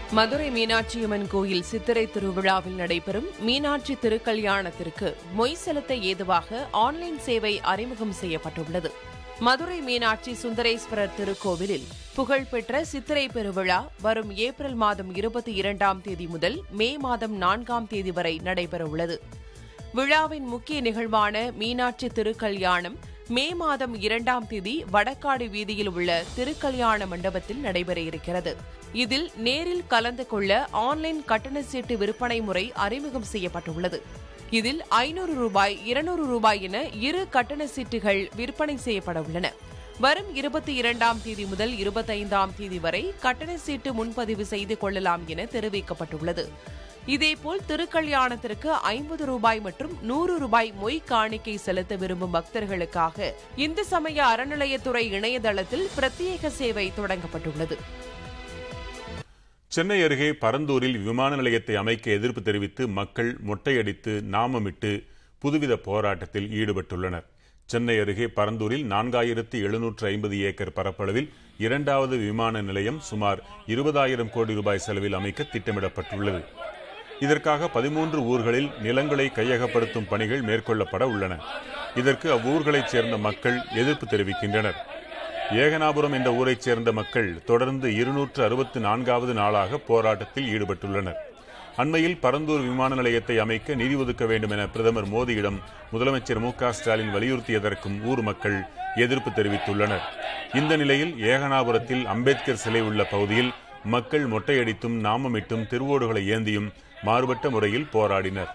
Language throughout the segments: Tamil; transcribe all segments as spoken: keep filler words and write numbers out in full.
மதுரை மீனாட்சியம்மன் கோயில் சித்திரை திருவிழாவில் நடைபெறும் மீனாட்சி திருக்கல்யாணத்திற்கு மொய் செலுத்த ஏதுவாக ஆன்லைன் சேவை அறிமுகம் செய்யப்பட்டுள்ளது. மதுரை மீனாட்சி சுந்தரேஸ்வரர் திருக்கோவிலில் புகழ்பெற்ற சித்திரை பெருவிழா வரும் ஏப்ரல் மாதம் இருபத்தி இரண்டாம் தேதி முதல் மே மாதம் நான்காம் தேதி வரை நடைபெறவுள்ளது. விழாவின் முக்கிய நிகழ்வான மீனாட்சி திருக்கல்யாணம் மே மாதம் இரண்டாம் தேதி வடக்காடு வீதியில் உள்ள திருக்கல்யாண மண்டபத்தில் நடைபெற இருக்கிறது. இதில் நேரில் கலந்து கொள்ள ஆன்லைன் கட்டண சீட்டு விற்பனை முறை அறிமுகம் செய்யப்பட்டுள்ளது. இதில் ஐநூறு ரூபாய் இருநூறு ரூபாய் என இரு கட்டண சீட்டுகள் விற்பனை செய்யப்பட உள்ளன. வரும் இருபத்தி இரண்டாம் தேதி முதல் இருபத்தைந்தாம் தேதி வரை கட்டண சீட்டு முன்பதிவு செய்து கொள்ளலாம் என தெரிவிக்கப்பட்டுள்ளது. இதேபோல் திருக்கல்யாணத்திற்கு ஐம்பது ரூபாய் மற்றும் நூறு ரூபாய் மொய் காணிக்கை செலுத்த விரும்பும் பக்தர்களுக்காக இந்து சமய அறநிலையத்துறை இணையதளத்தில் பிரத்யேக சேவை தொடங்கப்பட்டுள்ளது. சென்னை அருகே பரந்தூரில் விமான நிலையத்தை அமைக்க எதிர்ப்பு தெரிவித்து மக்கள் மொட்டையடித்து நாமமிட்டு புதுவித போராட்டத்தில் ஈடுபட்டுள்ளனர். சென்னை அருகே பரந்தூரில் நான்காயிரத்து எழுநூற்று ஐம்பது ஏக்கர் பரப்பளவில் இரண்டாவது விமான நிலையம் சுமார் இருபதாயிரம் கோடி ரூபாய் செலவில் அமைக்க திட்டமிடப்பட்டுள்ளது. இதற்காக பதிமூன்று ஊர்களில் நிலங்களை கையகப்படுத்தும் பணிகள் மேற்கொள்ளப்பட உள்ளன. இதற்கு அவ்வூர்களைச் சேர்ந்த மக்கள் எதிர்ப்பு தெரிவிக்கின்றனர். ஏகனாபுரம் என்ற ஊரைச் சேர்ந்த மக்கள் தொடர்ந்து இருநூற்று அறுபத்தி நான்காவது நாளாக போராட்டத்தில் ஈடுபட்டுள்ளனர். அண்மையில் பரந்தூர் விமான நிலையத்தை அமைக்க நிதி ஒதுக்க வேண்டும் என பிரதமர் மோடியிடம் முதலமைச்சர் மு க ஸ்டாலின் வலியுறுத்தியதற்கும் ஊர் மக்கள் எதிர்ப்பு தெரிவித்துள்ளனர். இந்த நிலையில் ஏகனாபுரத்தில் அம்பேத்கர் சிலை உள்ள பகுதியில் மக்கள் மொட்டையடித்தும் நாமமிட்டும் திருவோடுகளை ஏந்தியும் மாறுபட்ட முறையில் போராடினர்.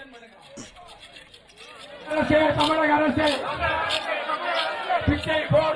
தமிழக அரசு பிச்சை போடு